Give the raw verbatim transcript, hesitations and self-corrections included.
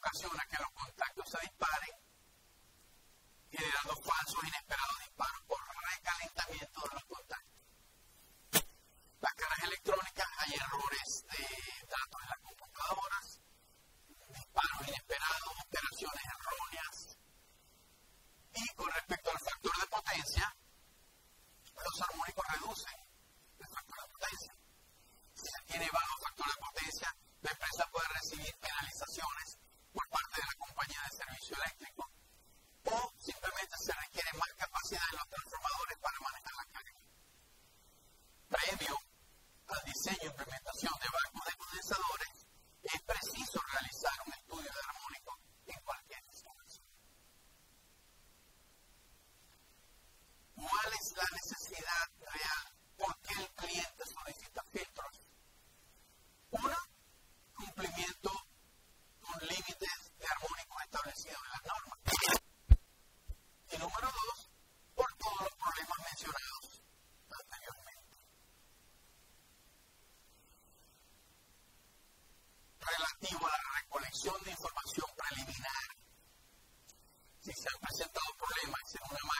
ocasiona que los contactos se disparen, generando falsos e inesperados disparos por recalentamiento de los contactos. Las caras electrónicas, hay errores de datos en las computadoras, disparos inesperados, operaciones erróneas. Y con respecto al factor de potencia, los armónicos reducen el factor de potencia. Si se tiene bajo factor de potencia, la empresa puede recibir penalizaciones por parte de la compañía de servicio eléctrico o simplemente se requiere más capacidad en los transformadores para manejar la carga. Previo al diseño e implementación de bancos de condensadores, es preciso realizar un estudio de armónico en cualquier instalación. ¿Cuál es la necesidad real? ¿Por qué el cliente solicita filtros? Uno, cumplimiento con límites de armónicos establecidos en las normas. Y número dos, por todos los problemas mencionados anteriormente. Relativo a la recolección de información preliminar, si se han presentado problemas en una